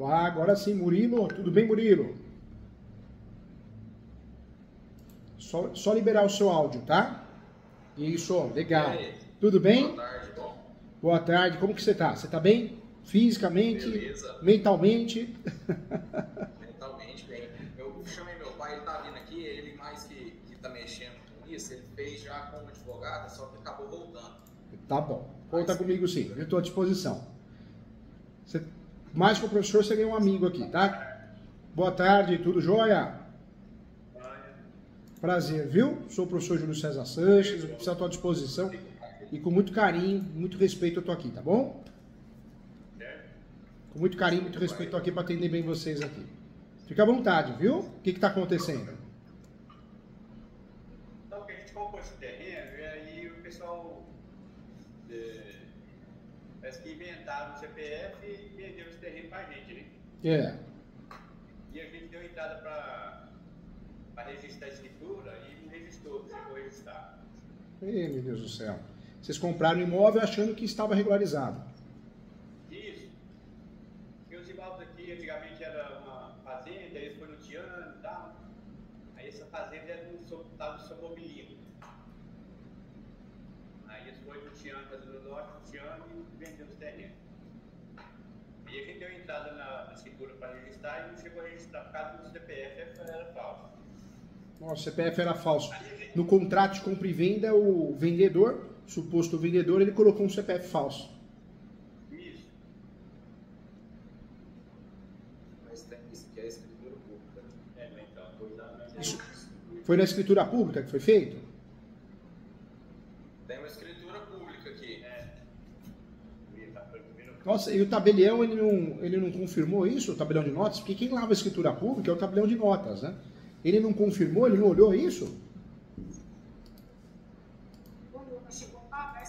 Olá, agora sim, Murilo. Tudo bem, Murilo? Só liberar o seu áudio, tá? Isso, legal. Tudo bem? Boa tarde, bom. Boa tarde, como que você tá? Você tá bem? Fisicamente? Beleza. Mentalmente? Mentalmente bem. Eu chamei meu pai, ele tá vindo aqui, ele mais que tá mexendo com isso, ele fez já como advogado, só que acabou voltando. Tá bom. Conta comigo sim, eu estou à disposição. Mais que o professor, você ganhou um amigo aqui, tá? Boa tarde, tudo jóia? Prazer, viu? Sou o professor Júlio César Sanches, eu estou à tua disposição e com muito carinho, muito respeito eu tô aqui, tá bom? Com muito carinho, muito respeito eu tô aqui para atender bem vocês aqui. Fica à vontade, viu? O que está acontecendo? Então, que a gente comprou esse terreno e aí o pessoal parece que inventaram o CPF e venderam esse terreno pra gente, né? É. E a gente deu entrada para registrar a escritura e não registrou, não chegou a registrar. Ei, meu Deus do céu. Vocês compraram o imóvel achando que estava regularizado. Isso. Porque os imóveis aqui antigamente era uma fazenda, aí eles foram loteando e tal. Aí essa fazenda era estava no seu mobilino. Aí eles foram loteando, fazendo lote, loteando e vendendo os terrenos. E a gente deu entrada na escritura para registrar e não chegou a registrar por causa do CPF, era falso. Nossa, o CPF era falso. No contrato de compra e venda, o vendedor, suposto vendedor, ele colocou um CPF falso. Isso. Mas tem isso que é a escritura pública. Então, coisa... Isso foi na escritura pública que foi feito? Tem uma escritura pública aqui. Nossa, e o tabelião, ele não confirmou isso, o tabelião de notas? Porque quem lava a escritura pública é o tabelião de notas, né? Ele não confirmou, ele não olhou isso? Nós chegou a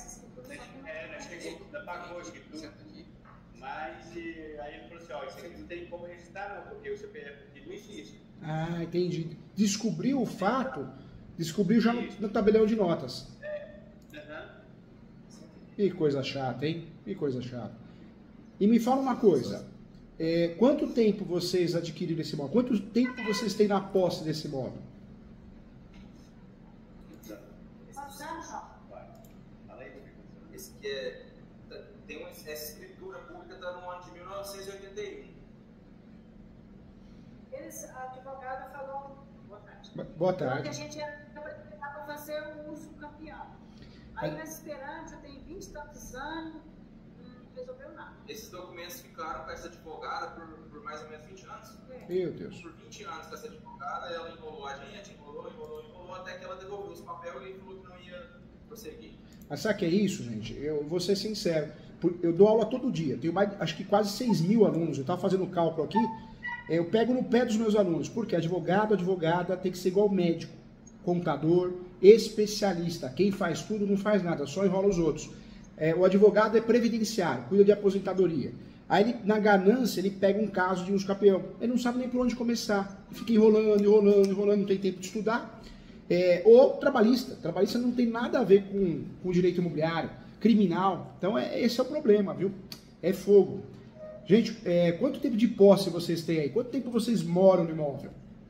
pagou a escritura, mas aí ele falou assim, ó, isso aqui não tem como registrar não, porque o CPF não existe. Ah, entendi. Descobriu o fato, descobriu já no tabelião de notas. Que coisa chata, hein? Que coisa chata. E me fala uma coisa, quanto tempo vocês adquiriram esse imóvel? Quanto tempo vocês têm na posse desse imóvel? Esse que tem essa escritura pública está no ano de 1981. Eles, a advogada falou, boa tarde. Boa tarde. Que a gente ia para fazer o uso campeão. Aí nós esperamos, já tem 20 e tantos anos, não resolveu nada. Esses documentos ficaram com essa advogada por mais ou menos 20 anos? Meu Deus. Por 20 anos com essa advogada, ela enrolou a gente, enrolou, até que ela devolveu os papéis e falou que não ia prosseguir. Mas sabe o que é isso, gente? Eu vou ser sincero. Eu dou aula todo dia. Tenho mais, acho que quase 6.000 alunos. Eu estava fazendo cálculo aqui. Eu pego no pé dos meus alunos. Porque advogada tem que ser igual médico, contador, especialista. Quem faz tudo não faz nada, só enrola os outros. O advogado é previdenciário, cuida de aposentadoria. Aí, ele, na ganância, ele pega um caso de uso campeão. Ele não sabe nem por onde começar. Ele fica enrolando, não tem tempo de estudar. Ou trabalhista. Trabalhista não tem nada a ver com direito imobiliário, criminal. Então, esse é o problema, viu? É fogo. Gente, quanto tempo de posse vocês têm aí? Quanto tempo vocês moram no imóvel?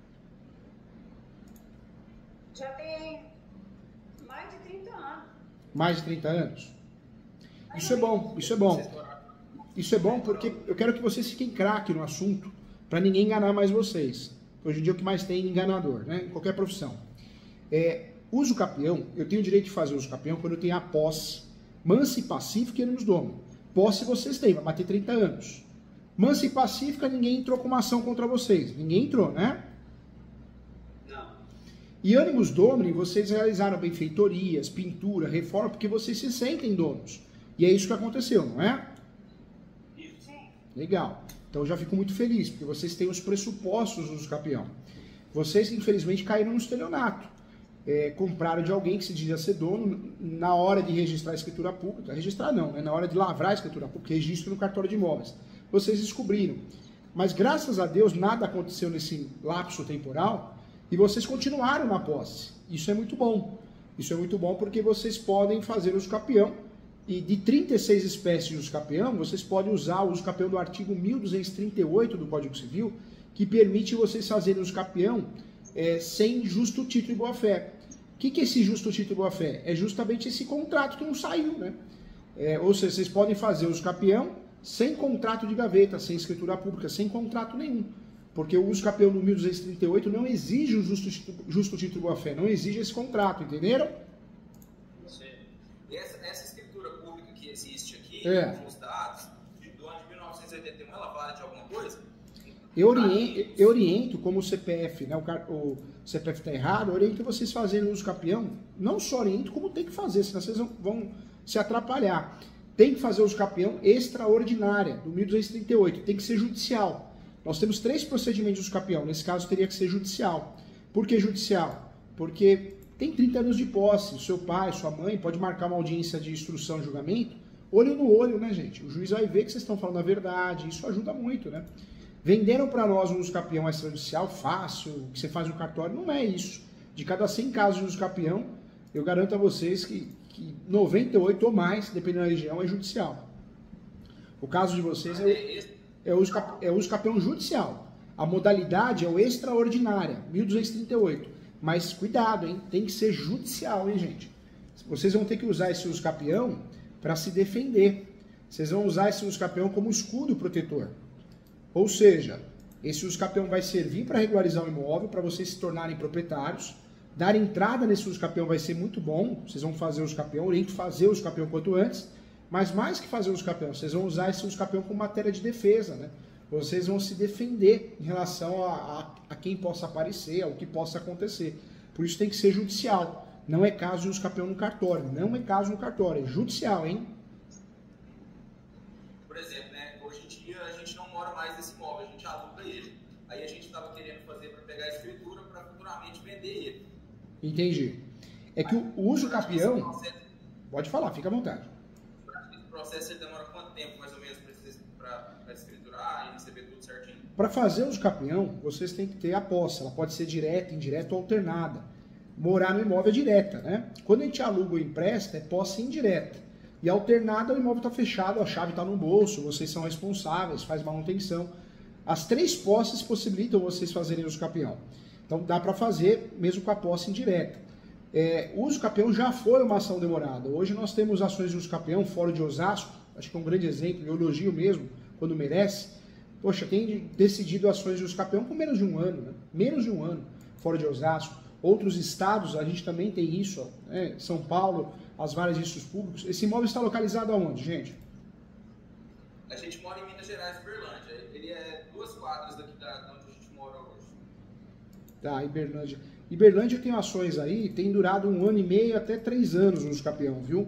Já tem mais de 30 anos. Mais de 30 anos? Isso é bom, isso é bom. Isso é bom porque eu quero que vocês fiquem craque no assunto, para ninguém enganar mais vocês. Hoje em dia o que mais tem é enganador, né? Em qualquer profissão. Uso capião, eu tenho o direito de fazer uso capião quando eu tenho a posse mansa e pacífica e ele nos domina. Posse vocês têm, vai bater 30 anos. Mansa e pacífica, ninguém entrou com uma ação contra vocês. Ninguém entrou, né? Não. E ânimos domini, vocês realizaram benfeitorias, pintura, reforma, porque vocês se sentem donos. E é isso que aconteceu, não é? Isso. Legal. Então eu já fico muito feliz, porque vocês têm os pressupostos do uso capião. Vocês, infelizmente, caíram no estelionato. Compraram de alguém que se dizia ser dono, na hora de registrar a escritura pública, registrar não, né? Na hora de lavrar a escritura pública, registro no cartório de imóveis. Vocês descobriram. Mas graças a Deus nada aconteceu nesse lapso temporal e vocês continuaram na posse. Isso é muito bom. Isso é muito bom porque vocês podem fazer uso capião E de 36 espécies de usucapião, vocês podem usar o usucapião do artigo 1238 do Código Civil, que permite vocês fazerem usucapião sem justo título e boa-fé. O que é esse justo título e boa-fé? É justamente esse contrato que não saiu, né? Ou seja, vocês podem fazer usucapião sem contrato de gaveta, sem escritura pública, sem contrato nenhum. Porque o usucapião do 1238 não exige o justo título e boa-fé, não exige esse contrato, entenderam? E essa escritura pública que existe aqui, os dados, do ano de 1981, ela vale de alguma coisa? Eu oriento, como o CPF, né, o CPF está errado, eu oriento vocês fazerem o usucapião, não só oriento, como tem que fazer, senão vocês vão se atrapalhar. Tem que fazer o usucapião extraordinária, do 1238, tem que ser judicial. Nós temos 3 procedimentos de usucapião, nesse caso teria que ser judicial. Por que judicial? Porque tem 30 anos de posse, seu pai, sua mãe pode marcar uma audiência de instrução e julgamento, olho no olho, né, gente? O juiz vai ver que vocês estão falando a verdade, isso ajuda muito, né? Venderam para nós um usucapião extrajudicial fácil, que você faz no cartório, não é isso. De cada 100 casos de usucapião, eu garanto a vocês que 98 ou mais, dependendo da região, é judicial. O caso de vocês é o usucapião judicial. A modalidade é o extraordinária, 1238. Mas cuidado, hein? Tem que ser judicial, hein, gente? Vocês vão ter que usar esse usucapião para se defender. Vocês vão usar esse usucapião como escudo protetor. Ou seja, esse usucapião vai servir para regularizar o imóvel, para vocês se tornarem proprietários. Dar entrada nesse usucapião vai ser muito bom. Vocês vão fazer o usucapião, oriento fazer o usucapião quanto antes. Mas mais que fazer o usucapião, vocês vão usar esse usucapião como matéria de defesa, né? Vocês vão se defender em relação a quem possa aparecer, ao que possa acontecer. Por isso tem que ser judicial. Não é caso de usucapião no cartório. Não é caso no cartório, é judicial, hein? Por exemplo, né, hoje em dia a gente não mora mais nesse imóvel, a gente aluga ele. Aí a gente estava querendo fazer para pegar a escritura para futuramente vender ele. Entendi. É que o usucapião... Pode falar, fica à vontade. Esse processo demora quanto tempo, mais ou menos, para escriturar e receber tudo certinho? Para fazer o usucapião, vocês têm que ter a posse. Ela pode ser direta, indireta ou alternada. Morar no imóvel é direta, né? Quando a gente aluga ou empresta, é posse indireta. E alternada, o imóvel está fechado, a chave está no bolso, vocês são responsáveis, faz manutenção. As 3 posses possibilitam vocês fazerem o usucapião. Então dá para fazer mesmo com a posse indireta. O usucapião já foi uma ação demorada. Hoje nós temos ações de usucapião, Fórum de Osasco, acho que é um grande exemplo, eu elogio mesmo, quando merece. Poxa, tem decidido ações de usucapião com menos de um ano, né? Menos de um ano, Fórum de Osasco. Outros estados, a gente também tem isso, né? São Paulo, as várias registros públicos. Esse imóvel está localizado aonde, gente? A gente mora em Minas Gerais, Uberlândia. Ele é 2 quadras daqui de onde a gente mora hoje. Tá, Uberlândia. Uberlândia tem ações aí, tem durado 1 ano e meio até 3 anos no usucapião, viu?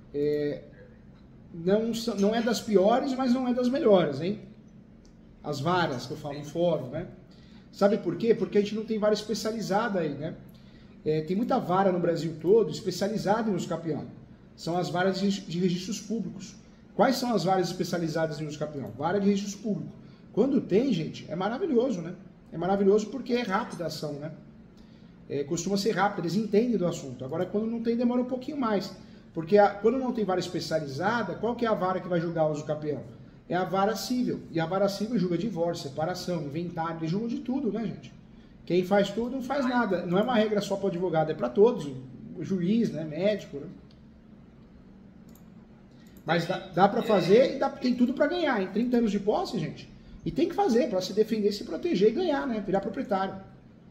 Não é das piores, mas não é das melhores, hein? As varas que eu falo no fórum, né? Sabe por quê? Porque a gente não tem vara especializada aí, né? Tem muita vara no Brasil todo especializada em usucapião. São as varas de registros públicos. Quais são as varas especializadas em usucapião? Vara de registros públicos. Quando tem, gente, é maravilhoso, né? É maravilhoso porque é rápida a ação, né? Costuma ser rápido, eles entendem do assunto. Agora, quando não tem, demora um pouquinho mais. Porque quando não tem vara especializada, qual que é a vara que vai julgar o usucapião? É a vara civil. E a vara civil julga divórcio, separação, inventário, eles julgam de tudo, né, gente? Quem faz tudo não faz nada. Não é uma regra só para o advogado, é para todos. O juiz, né, médico, né? Mas dá para fazer e tem tudo para ganhar. Em 30 anos de posse, gente. E tem que fazer para se defender, se proteger e ganhar, né? Virar proprietário.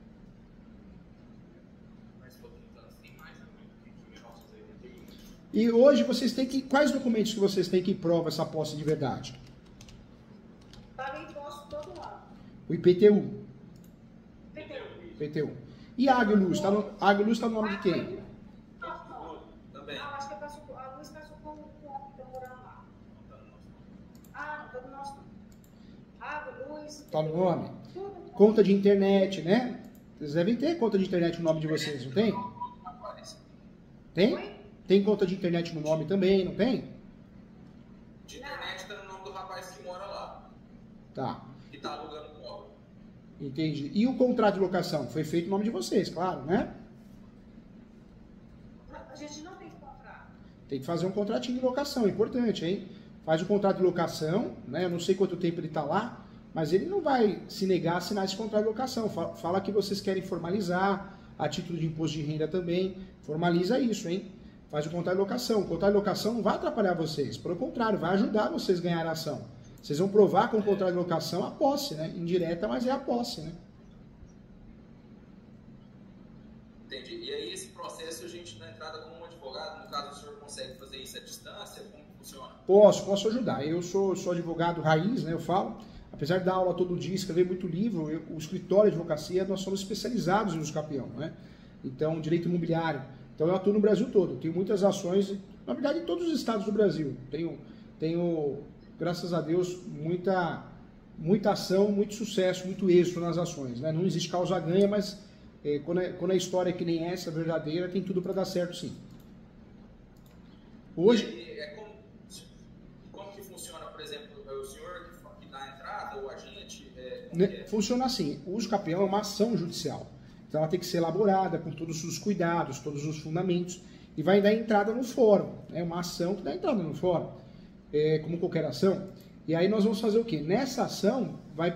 E hoje vocês têm que... Quais documentos que vocês têm que provam essa posse de verdade? Paga imposto todo ano. O IPTU. IPTU. E a Aglus? A Aglus está no nome de quem? Também. Não, acho que a Luz passou com o homem que está morando lá. Não está no nosso nome. Aglus. Está no nome? Conta de internet, né? Vocês devem ter conta de internet no nome de vocês, não tem? Tem? Tem conta de internet no nome também, não tem? De internet está no nome do rapaz que mora lá. Tá. Que está alugando o imóvel. Entendi. E o contrato de locação? Foi feito no nome de vocês, claro, né? A gente não tem contrato. Tem que fazer um contratinho de locação, é importante, hein? Faz o contrato de locação, né? Eu não sei quanto tempo ele está lá, mas ele não vai se negar a assinar esse contrato de locação. Fala que vocês querem formalizar, a título de imposto de renda também. Formaliza isso, hein? Faz o contrato de locação. O contrato de locação não vai atrapalhar vocês, pelo contrário, vai ajudar vocês a ganhar a ação. Vocês vão provar com o contrato de locação a posse, né? Indireta, mas é a posse, né? Entendi. E aí esse processo a gente na entrada como um advogado, no caso o senhor consegue fazer isso à distância? Como funciona? Posso ajudar. Eu sou advogado raiz, né? Eu falo. Apesar de dar aula todo dia, escrever muito livro, o escritório de advocacia, nós somos especializados em uso capião, né? Então, direito imobiliário. Então, eu atuo no Brasil todo. Tenho muitas ações, na verdade, em todos os estados do Brasil. Tenho graças a Deus, muita ação, muito sucesso, muito êxito nas ações, né? Não existe causa-ganha, mas quando a história é que nem essa, verdadeira, tem tudo para dar certo, sim. Hoje... Como que funciona, por exemplo, o senhor que dá a entrada, ou a gente? Funciona assim, o uso capião é uma ação judicial. Então ela tem que ser elaborada com todos os cuidados, todos os fundamentos, e vai dar entrada no fórum. É uma ação que dá entrada no fórum, como qualquer ação. E aí nós vamos fazer o quê? Nessa ação, vai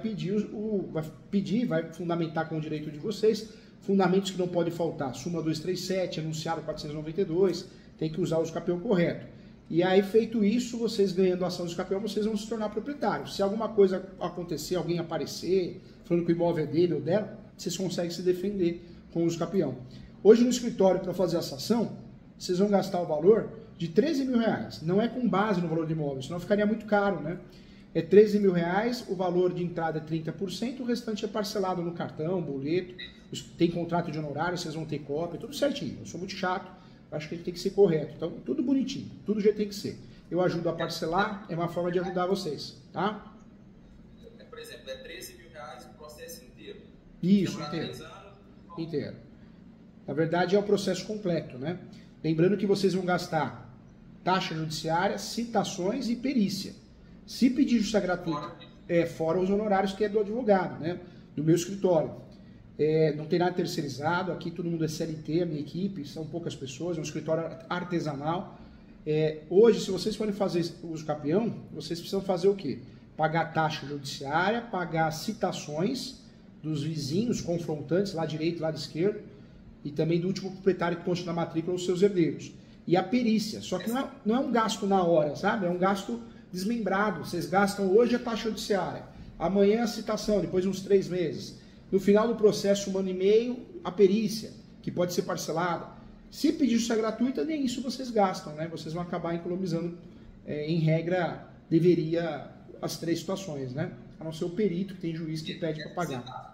vai fundamentar com o direito de vocês, fundamentos que não podem faltar. Súmula 237, enunciado 492, tem que usar o uso capião correto. E aí, feito isso, vocês ganhando a ação de capião, vocês vão se tornar proprietários. Se alguma coisa acontecer, alguém aparecer, falando que o imóvel é dele ou dela, vocês conseguem se defender com o uso capião. Hoje no escritório, para fazer essa ação, vocês vão gastar o valor de R$13 mil. Não é com base no valor do imóvel, senão ficaria muito caro, né? É R$13 mil, o valor de entrada é 30%, o restante é parcelado no cartão, boleto, tem contrato de honorário, vocês vão ter cópia, tudo certinho. Eu sou muito chato, acho que ele tem que ser correto. Então, tudo bonitinho, tudo do jeito tem que ser. Eu ajudo a parcelar, é uma forma de ajudar vocês, tá? Por exemplo, é R$13 mil o processo inteiro. Isso, inteiro. Na verdade, é o processo completo, né? Lembrando que vocês vão gastar taxa judiciária, citações e perícia. Se pedir justiça gratuita, fora os honorários que é do advogado, né? Do meu escritório. Não tem nada terceirizado, aqui todo mundo é CLT, a minha equipe, são poucas pessoas, é um escritório artesanal. Hoje, se vocês forem fazer o uso capião, vocês precisam fazer o quê? Pagar taxa judiciária, pagar citações dos vizinhos confrontantes, lado direito e lado esquerdo, e também do último proprietário que consta na matrícula os seus herdeiros. E a perícia, só que não é um gasto na hora, sabe? É um gasto desmembrado. Vocês gastam hoje a taxa judiciária, amanhã a citação, depois de uns 3 meses. No final do processo, 1 ano e meio, a perícia, que pode ser parcelada. Se pedir justiça gratuita, nem isso vocês gastam, né? Vocês vão acabar economizando, em regra, deveria as 3 situações, né? A não ser o perito, que tem juiz que pede para pagar.